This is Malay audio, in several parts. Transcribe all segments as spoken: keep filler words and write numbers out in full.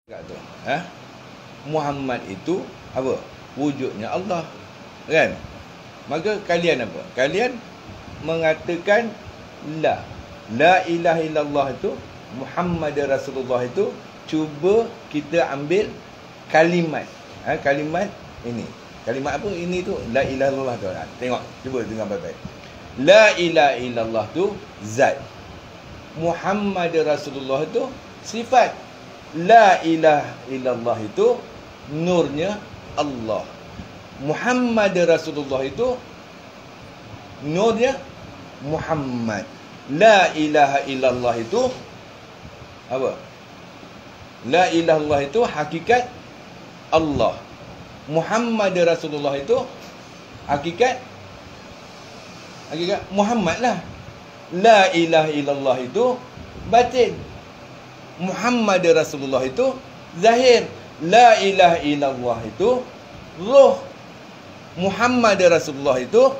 tu. Ha? Muhammad itu apa? Wujudnya Allah. Kan? Maka kalian apa? Kalian mengatakan la. La ilaha illallah itu, Muhammad Rasulullah itu, cuba kita ambil kalimat. Ha? Kalimat ini. Kalimat apa? Ini tu la ilaha illallah tu. Ha? Tengok, cuba dengar baik-baik. La ilaha illallah tu zat. Muhammad Rasulullah itu sifat. La ilaha illallah itu nurnya Allah. Muhammad Rasulullah itu nurnya Muhammad. La ilaha illallah itu apa? La ilaha illallah itu hakikat Allah. Muhammad Rasulullah itu hakikat hakikat Muhammad lah. La ilaha illallah itu batin. Muhammad Rasulullah itu zahir. La ilaha illallah itu ruh. Muhammad Rasulullah itu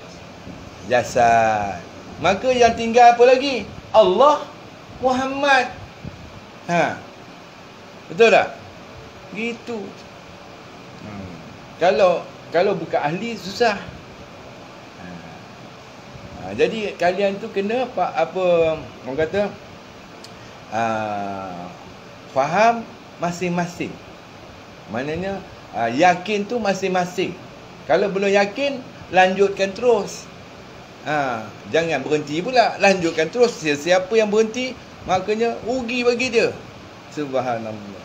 jasad. Maka yang tinggal apa lagi? Allah, Muhammad. Ha. Betul tak? Gitu. Hmm. Kalau kalau bukan ahli susah. Ha. Ha. Jadi kalian tu kena apa, apa orang kata Uh, faham masing-masing. Maknanya uh, yakin tu masing-masing. Kalau belum yakin, lanjutkan terus. uh, Jangan berhenti pula, lanjutkan terus. Siapa yang berhenti, makanya rugi bagi dia. Subhanallah.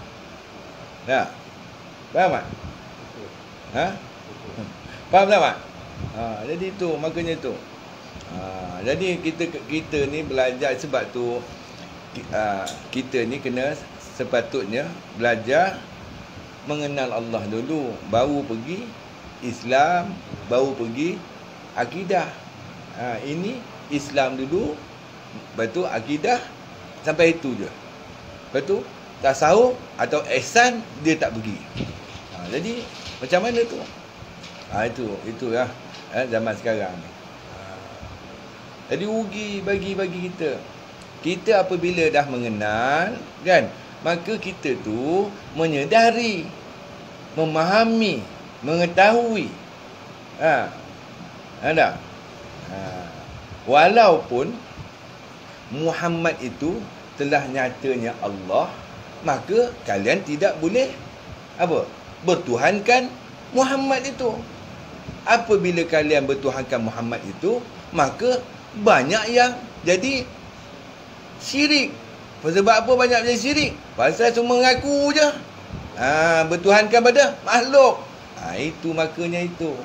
Nah, faham tak? Ha? Faham tak, Mak? Ha, jadi tu, makanya tu. Ha, jadi kita kita ni belajar sebab tu. Uh, kita ni kena sepatutnya belajar mengenal Allah dulu, baru pergi Islam, baru pergi akidah. Uh, ini Islam dulu, lepas tu akidah, sampai itu je. Lepas tu tasawuf atau ihsan dia tak pergi. Uh, jadi macam mana tu? Uh, itu itu lah uh, zaman sekarang ni. Uh, jadi rugi bagi-bagi kita. Kita apabila dah mengenal, kan, maka kita tu menyedari, memahami, mengetahui. Ha. Ada. Ha. Walaupun Muhammad itu telah nyatanya Allah, maka kalian tidak boleh apa? Bertuhankan Muhammad itu. Apabila kalian bertuhankan Muhammad itu, maka banyak yang jadi syirik. Sebab apa banyak jadi syirik? Pasal cuma mengaku je. Ha, bertuhankan pada makhluk. Ha, itu makanya itu.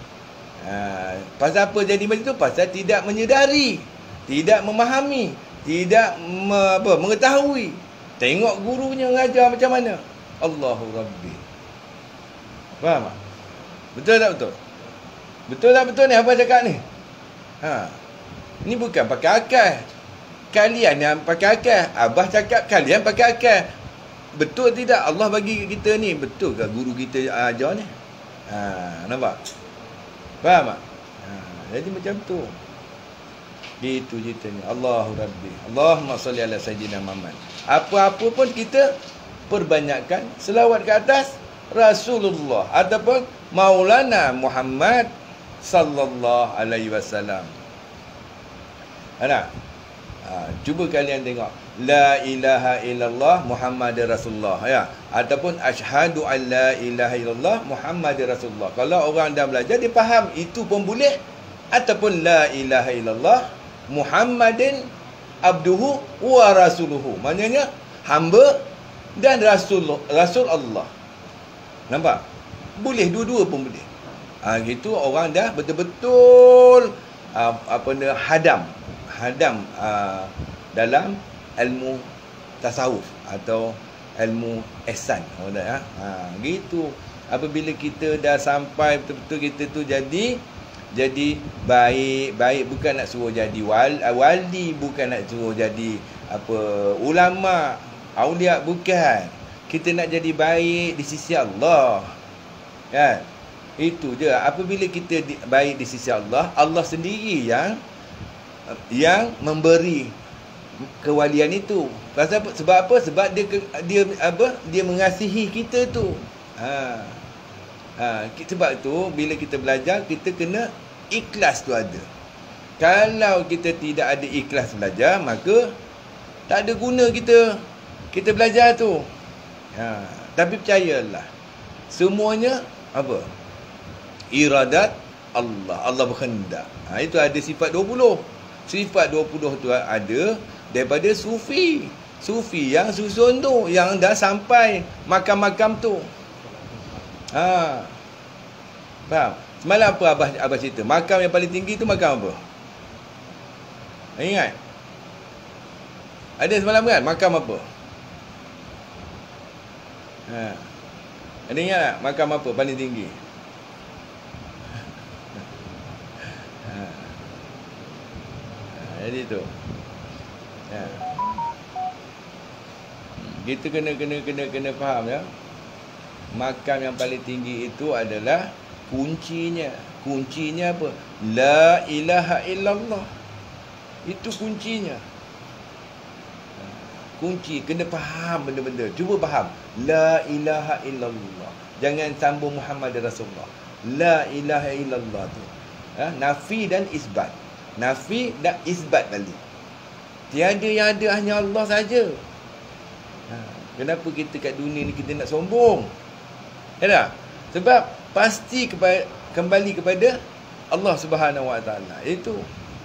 Ha, pasal apa jadi macam tu? Pasal tidak menyedari, tidak memahami, tidak me, apa, mengetahui. Tengok gurunya mengajar macam mana. Allahu Rabbi. Faham tak? Betul tak betul? Betul tak betul ni apa cakap ni? Ha. Ini bukan pakai akal. Kalian yang pakai akal. Abah cakap kalian pakai akal. Betul tidak Allah bagi kita ni? Betul ke guru kita ajar ni? Ha, nampak? Faham tak? Ha, jadi macam tu. Itu ceritanya. Allahu Rabbi. Allahumma salli ala Sayyidina Muhammad. Apa-apa pun kita perbanyakkan selawat ke atas Rasulullah ataupun Maulana Muhammad sallallahu alaihi wasallam. Ada? Ha, cuba kalian tengok la ilaha illallah Muhammad Rasulullah, ya, ataupun asyhadu an la ilaha illallah Muhammad Rasulullah. Kalau orang dah belajar, dia faham itu pun boleh. Ataupun la ilaha illallah Muhammadin abduhu wa rasuluhu, maknanya hamba dan rasul rasul Allah. Nampak? Boleh, dua-dua pun boleh. Ha, gitu orang dah betul-betul uh, apa ni hadam hadam uh, dalam ilmu tasawuf atau ilmu ihsan. Oh, dah, ha, gitu. Apabila kita dah sampai betul-betul kita tu jadi jadi baik, baik bukan nak suruh jadi wali, wali bukan nak suruh jadi apa ulama, aulia, bukan. Kita nak jadi baik di sisi Allah. Kan? Itu je. Apabila kita di, baik di sisi Allah, Allah sendiri yang yang memberi kewalian itu. Pasal apa? Sebab apa? Sebab dia dia apa? Dia mengasihi kita tu. Ha. Ha, sebab tu bila kita belajar kita kena ikhlas tu ada. Kalau kita tidak ada ikhlas belajar, maka tak ada guna kita kita belajar tu. Ha, tapi percayalah, semuanya apa? Iradat Allah. Allah berkehendak. Ha, itu ada sifat dua puluh. Sifat dua puluh tu ada daripada sufi. Sufi yang susun tu, yang dah sampai makam-makam tu. Ha. Faham? Semalam apa Abah, Abah cerita? Makam yang paling tinggi tu makam apa? Ingat? Ada semalam kan? Makam apa? Ha. Ada ingat tak? Makam apa paling tinggi? Ha. Ha. Jadi tu. Ha. Kita kena kena kena kena faham ya. Makam yang paling tinggi itu adalah kuncinya. Kuncinya apa? La ilaha illallah. Itu kuncinya. Kunci, kena faham benda-benda. Cuba faham. La ilaha illallah. Jangan sambung Muhammad Rasulullah. La ilaha illallah tu. Ha? Nafi dan isbat. Nafi dan isbat tadi. Tiada yang ada, hanya Allah saja. Ha. Kenapa kita kat dunia ni kita nak sombong? Ya tak? Sebab pasti kepa- kembali kepada Allah Subhanahu Wa Taala. Itu.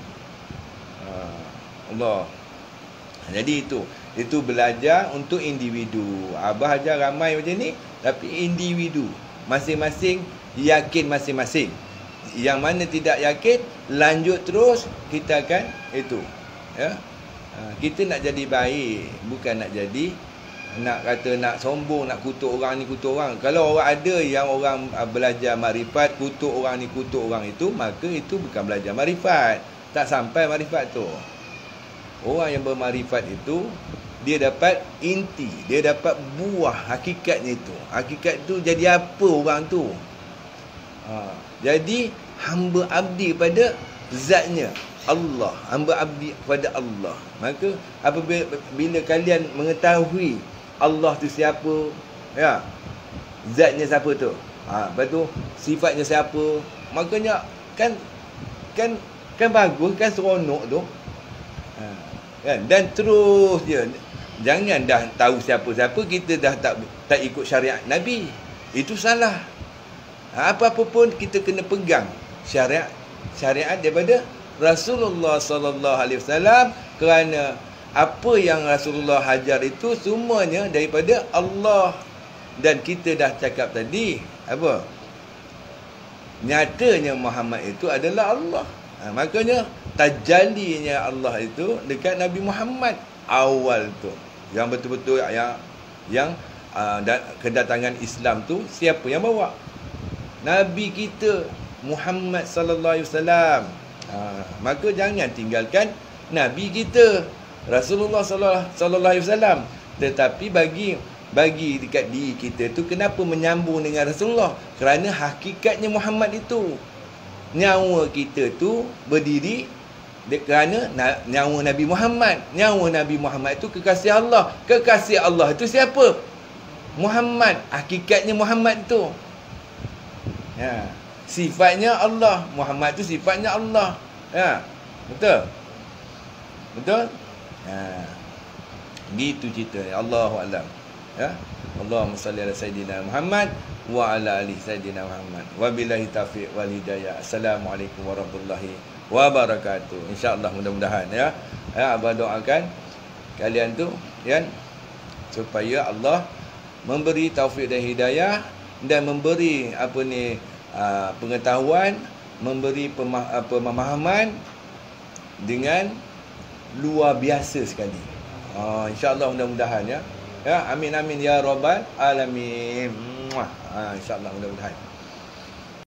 Ha. Allah. Jadi itu. Itu belajar untuk individu. Abah ajar ramai macam ni, tapi individu. Masing-masing yakin masing-masing. Yang mana tidak yakin, lanjut terus, kita akan itu. Ya. Ha, kita nak jadi baik, bukan nak jadi nak kata nak sombong, nak kutuk orang ni, kutuk orang. Kalau orang ada yang orang belajar makrifat, kutuk orang ni, kutuk orang itu, maka itu bukan belajar makrifat. Tak sampai makrifat tu. Orang yang bermakrifat itu, dia dapat inti, dia dapat buah hakikatnya itu. Hakikat tu jadi apa orang tu? Ha, jadi hamba abdi pada zatnya Allah, hamba abdi pada Allah. Maka apabila bila kalian mengetahui Allah tu siapa, ya, zatnya siapa tu, ha, lepas tu sifatnya siapa, makanya kan kan kan bagus, kan seronok tu. Ha, kan? Dan terus dia, jangan dah tahu siapa-siapa kita dah tak tak ikut syariat Nabi. Itu salah. Ha, apa-apa pun kita kena pegang syariat syariat daripada Rasulullah sallallahu alaihi wasallam, kerana apa yang Rasulullah hajar itu semuanya daripada Allah. Dan kita dah cakap tadi apa? Nyatanya Muhammad itu adalah Allah. Ha, makanya tajallinya Allah itu dekat Nabi Muhammad awal tu. Yang betul-betul yang yang uh, kedatangan Islam tu siapa yang bawa? Nabi kita Muhammad sallallahu alaihi wasallam. Ha, maka jangan tinggalkan Nabi kita Rasulullah sallallahu alaihi wasallam. Tetapi bagi bagi dekat diri kita tu, kenapa menyambung dengan Rasulullah? Kerana hakikatnya Muhammad itu. Nyawa kita tu berdiri kerana nyawa Nabi Muhammad. Nyawa Nabi Muhammad itu kekasih Allah. Kekasih Allah itu siapa? Muhammad. Hakikatnya Muhammad itu. Ya. Sifatnya Allah. Muhammad itu sifatnya Allah. Ya. Betul? Betul? Ya. Gitu cerita. Allahu a'lam. Ya. Allahumma salli ala sayyidina Muhammad wa ala ali sayyidina Muhammad. Wabillahi taufiq wal hidayah. Assalamualaikum warahmatullahi wabarakatuh. Insya-Allah, mudah-mudahan ya. Ya, abang doakan kalian tu kan, supaya Allah memberi taufik dan hidayah, dan memberi apa ni uh, pengetahuan, memberi pemah- pemahaman dengan luar biasa sekali. Uh, insya-Allah, mudah-mudahan ya. Ya, amin amin ya rabbal alamin. Uh, insya-Allah, mudah-mudahan.